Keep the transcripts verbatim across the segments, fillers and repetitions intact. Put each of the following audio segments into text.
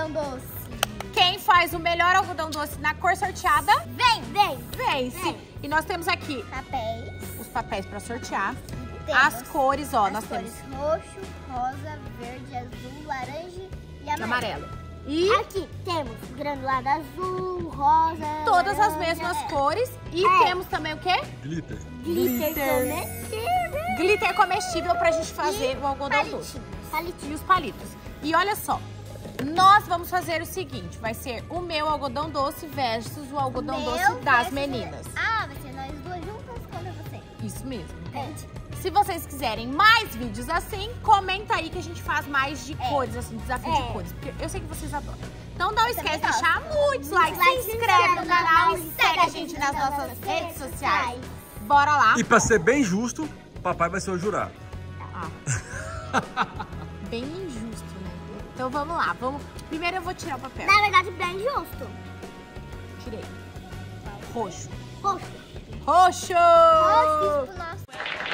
algodão doce. Quem faz o melhor algodão doce na cor sorteada, Vem, vem. vence. Vem. E nós temos aqui Papéis. os papéis para sortear. Temos As cores, ó, as nós cores temos roxo, rosa, verde, azul, laranja e amarelo. amarelo. E Aqui temos granulado azul, rosa, todas as laranja, mesmas é. cores. E É. temos também o quê? Glitter. Glitter Glitter. comestível. Glitter comestível pra gente fazer o algodão doce. Palitinhos. Palitinhos. E os palitos. E olha só, nós vamos fazer o seguinte, vai ser o meu algodão doce versus o algodão Meu doce das versus- meninas. Ah, vai ser nós duas juntas contra você. Isso mesmo. Entende? Se vocês quiserem mais vídeos assim, comenta aí que a gente faz mais de É. cores, assim, desafio É. de cores. Porque eu sei que vocês adoram. Então não esquece de gosto. deixar muitos likes, likes, se inscreve no canal e segue a gente nas nossas redes sociais. Bora lá. E pra ser bem justo, papai vai ser o jurado. Ah. Bem injusto, né? Então vamos lá. Vamos... Primeiro eu vou tirar o papel. Na verdade, bem justo. Tirei. Roxo. Roxo. Roxo! Roxo pro nosso.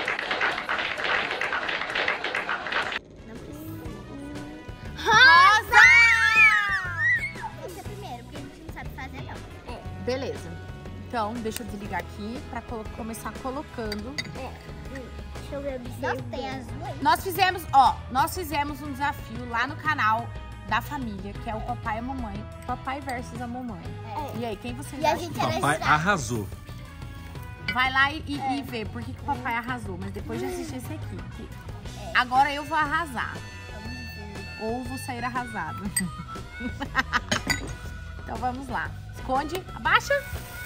Não precisa. Rosa! Esse é primeiro, porque a gente não sabe fazer, não. É. Beleza. Então, deixa eu desligar aqui pra colo- começar colocando. É. Deixa eu ver. Nossa, tem azul aí. Nós fizemos, ó, nós fizemos um desafio lá no canal da família, que é o papai e a mamãe. Papai versus a mamãe. É. E aí, quem vocês E a acham? gente era Papai jurado. arrasou. Vai lá e, e, É. e vê por que, que o papai arrasou, mas depois de assistir esse aqui. que- Agora eu vou arrasar. Ou vou sair arrasado. Então vamos lá. Esconde, abaixa.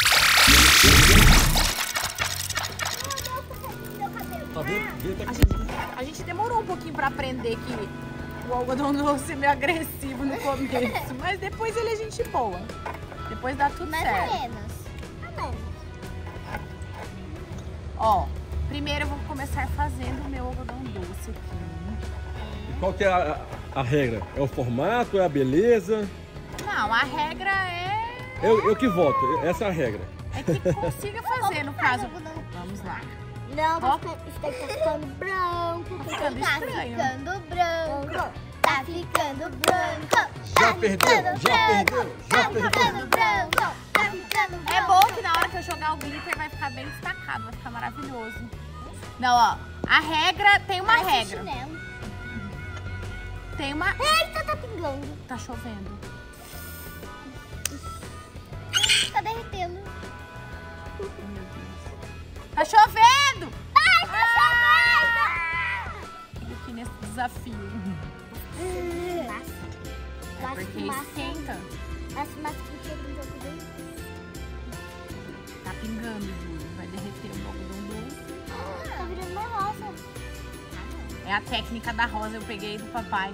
Meu cabelo. Tá vendo? Vê, tá A gente, a gente demorou um pouquinho pra aprender que o algodão doce é meio agressivo no começo, mas depois ele é gente boa. Depois dá tudo Mais certo. ou menos. Amém. Ó, primeiro eu vou começar fazendo o meu algodão doce aqui. Qual que é a, a regra? É o formato? É a beleza? Não, a regra é, Eu, eu que voto. Essa é a regra. é que consiga fazer, no caso. algodão? Vamos lá. Não, Ó. tá ficando, isso daqui tá ficando branco. Tá ficando tá estranho. ficando branco. Tá ficando branco. Já tá perdeu, ficando já branco, perdeu, Tá já perdeu. ficando branco. Tá ficando branco. É bom que na hora que eu jogar o glitter vai ficar bem destacado, vai ficar maravilhoso. Não, ó, a regra, tem uma Parece regra. chinelo. Tem uma... Eita, tá pingando. Tá chovendo. Tá derretendo. Tá chovendo! Ai, tá Fico aqui nesse desafio. chovendo. É Massa. porque Massa. esquenta. Essa massa que chega no algodão. Tá pingando, Júlio. Vai derreter o algodão doce. Tá virando uma rosa. É a técnica da rosa, eu peguei do papai.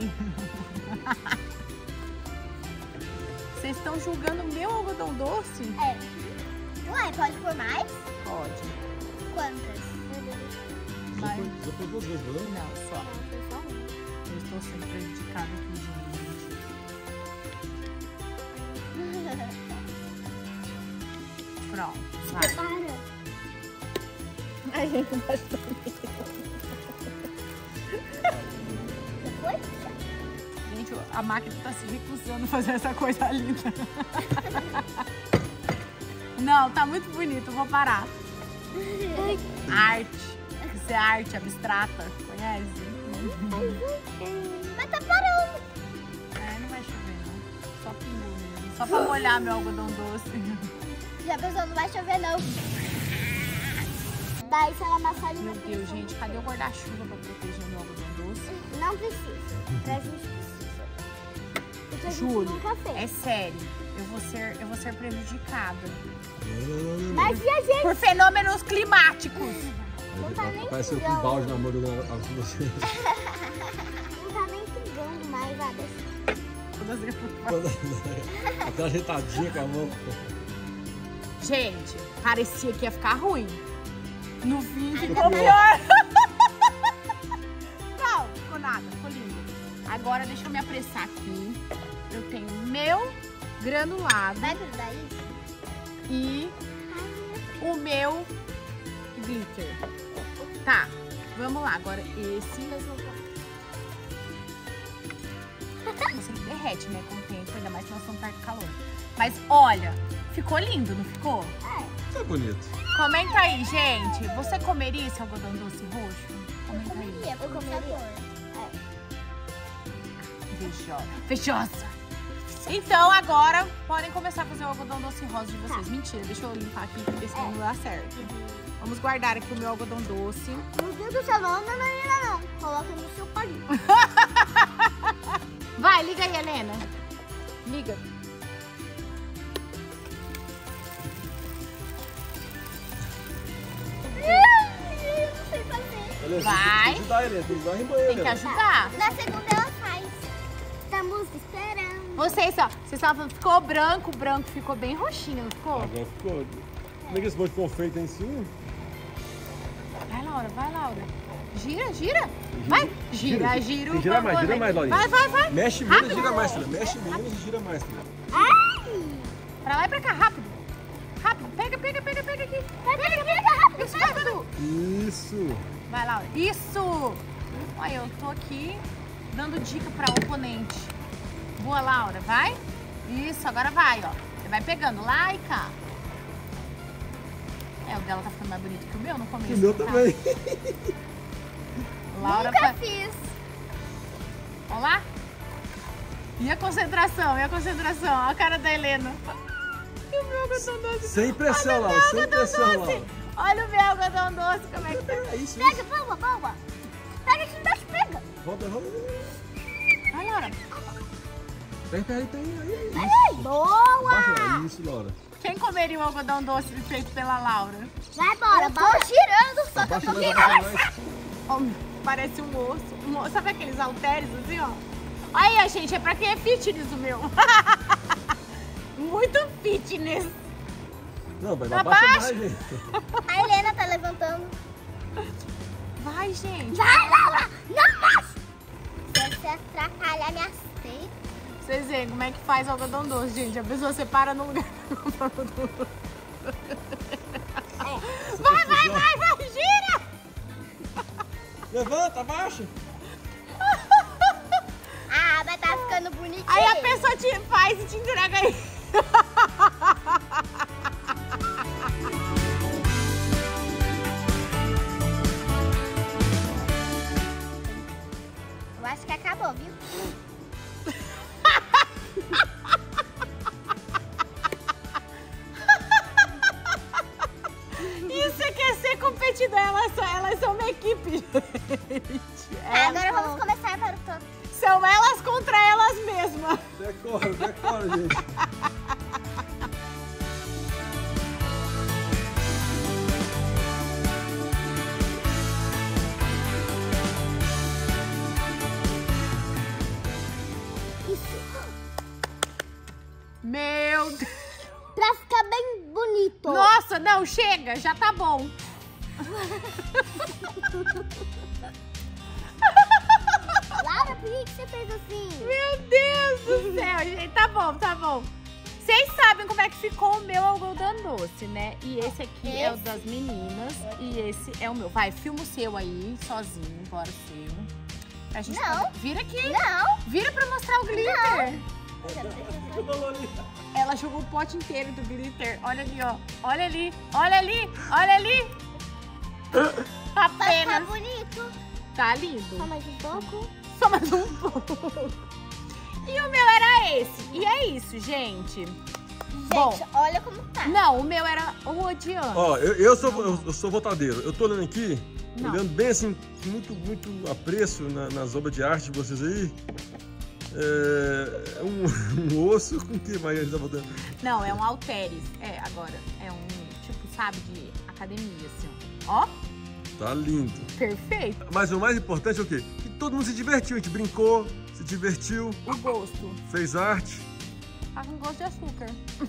Vocês estão julgando meu algodão doce? É. Ué, pode pôr mais? Pode. Quantas? Mas... Já foi duas vezes, não? Não, só. Não, foi só uma. Eu estou sendo prejudicada aqui, gente. Pronto, vai. Prepara. A gente vai Já foi? Gente, a máquina tá se recusando a fazer essa coisa linda. Não, tá muito bonito, eu vou parar. Arte. Isso é arte abstrata, conhece? Mas tá parando. É, não vai chover não. Só pingou mesmo. Só pra molhar meu algodão doce. Já pensou, não vai chover não. Daí se ela amassar ali Meu na Deus, frente, gente, cadê o guarda-chuva pra proteger meu algodão doce? não precisa. Pra gente precisa. Porque a gente Júlio, nunca fez. é sério. Eu vou ser, eu vou ser prejudicada. Mas e a gente? Por fenômenos climáticos. Não tá nem Parece um pingando. balde na mão do você. Não tá nem pingando mais, ah, deixa. Aquela ajeitadinha com a mão. Gente, parecia que ia ficar ruim. No fim Ai, ficou não. pior. Não, ficou nada, ficou lindo. Agora deixa eu me apressar aqui. Eu tenho meu granulado Vai grudar isso? e o meu glitter. Tá, vamos lá. Agora esse. Você derrete, né, com o tempo, ainda mais que nós estamos perto do calor. Mas olha, ficou lindo, não ficou? É. Tá bonito. Comenta aí, gente. Você comeria esse algodão doce roxo? Comenta aí. Comeria, eu comeria. Fechosa. Fechosa. Então agora podem começar a fazer o algodão doce rosa de vocês. Mentira, deixa eu limpar aqui porque senão não dá certo. Vamos guardar aqui o meu algodão doce. Meu Deus do céu, não, não, não, não, não. Coloca no seu palito. Vai, liga aí, Helena. Liga. Eu não sei fazer. Helena, Vai. Tem que ajudar, Helena. Tem que ajudar em banheiro. Tem que ajudar. Na segunda ela faz. Estamos esperando. Vocês, ó, vocês estavam falando, ficou branco, o branco ficou bem roxinho, não ficou? Agora ficou. Como é que esse monte de confeito aí em cima? Vai, Laura, vai, Laura. Gira, gira. Vai. Gira, gira. Tem que girar mais, gira mais, Laurinha. Vai, vai, vai. Mexe menos e gira mais, filha. Mexe menos e gira mais, filha. Ai! Pra lá e pra cá, rápido. Rápido. Pega, pega, pega, pega aqui. Pega, pega, pega, rápido. Isso, rápido. Isso. Vai, Laura. Isso. Olha, eu tô aqui dando dica pra oponente. Boa, Laura. Vai. Isso, agora vai, ó. Você vai pegando lá e cá. É, o dela tá ficando mais bonito que o meu no começo. O meu tá? também. Laura Nunca fa- fiz. Olha lá. E a concentração, e a concentração. A cara da Helena. E o meu algodão doce. Sem pressão, Olha o Laura. meu Sem algodão pressão, doce. Laura. Olha o meu algodão doce, como é que tá. É isso, Pega, isso. palma, palma. Pega aqui embaixo, pega. Volta, volta. Vai, Laura. Tem, tem, tem. Aí, aí. Ai, boa. Baixa, isso, Laura. Quem comeria o algodão doce feito pela Laura? Vai embora, bora. Tô girando só. Abaixa Tô mais, girando. abaixa mais. Ó, parece um osso. Um osso. Sabe aqueles halteres assim, ó? Aí, gente, é pra quem é fitness o meu. Muito fitness. Não, vai Abaixa. abaixa mais, gente. A Helena tá levantando. Vai, gente. Vai, Laura. Não mais. Se você atrapalhar minha seita. Vocês veem como é que faz algodão doce, gente. A pessoa separa no lugar. Vai, vai, vai, vai, gira! Levanta, abaixa. Ah, mas tá ficando bonitinho. Aí a pessoa te faz e te entrega aí. Eu acho que acabou, viu? Isso é que é ser competidor. Elas são, elas são uma equipe, gente. Ah, agora Elas vamos começar para o todo. São elas contra elas mesmas. Decora, decora, gente. Isso. Meu Deus. Pra ficar bem bonito. Nossa, não, chega. Já tá bom. Laura, por que que você fez assim? Meu Deus do céu, gente. Tá bom, tá bom. Vocês sabem como é que ficou o meu algodão doce, né? E esse aqui é o Esse. das meninas e esse é o meu. Vai, filma o seu aí, sozinho, bora o seu. Pra gente Não. poder- Vira aqui. Não. Vira pra mostrar o glitter. Ela jogou o pote inteiro do glitter. Olha ali, ó. Olha ali, olha ali, olha ali. Tá Apenas. bonito. Tá lindo. Só mais um pouco. Só mais um pouco. E o meu era esse. E é isso, gente. Bom, Gente, olha como tá. não, o meu era o odiando. Ó, eu, eu, sou, eu, eu sou votadeiro. Eu tô olhando aqui, Não. olhando bem assim, com muito, muito apreço na- nas obras de arte de vocês aí. É um, um osso com o que mais a gente tá botando? Não, é um halteres. É, agora. É um tipo, sabe, de academia, assim, ó. Ó, Tá lindo. perfeito. Mas o mais importante é o quê? Que todo mundo se divertiu. A gente brincou, se divertiu, O gosto. fez arte. Tá com gosto de açúcar.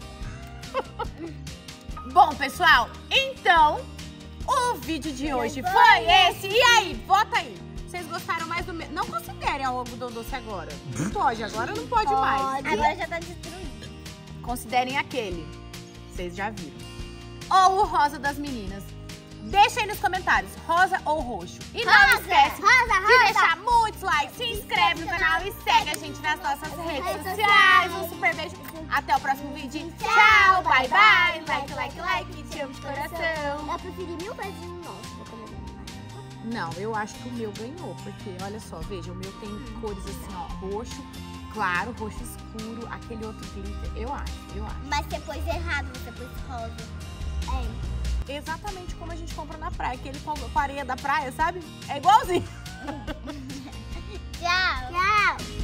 Bom, pessoal, então o vídeo de hoje Foi foi esse. E aí, vota aí. Vocês gostaram mais do meu? Não considerem o algodão doce agora. Não pode, agora não pode, mais. Agora já tá destruído. Considerem aquele. Vocês já viram. Ou o rosa das meninas. Deixa aí nos comentários, rosa ou roxo. E não Rosa, esquece rosa, de rosa. deixar muitos likes, se inscreve no canal e segue a gente nas nossas redes sociais. Um super beijo. Até o próximo vídeo. Tchau, bye, bye. Like, like, like. Te amo de coração. Eu preferi mil vezes o nosso. Não, eu acho que o meu ganhou, porque olha só, veja, o meu tem cores assim, ó, roxo, claro, roxo escuro, aquele outro glitter, eu acho, eu acho. Mas você pôs errado, você pôs rosa. É. Exatamente como a gente compra na praia, aquele com a areia da praia, sabe? É igualzinho. Tchau. Tchau.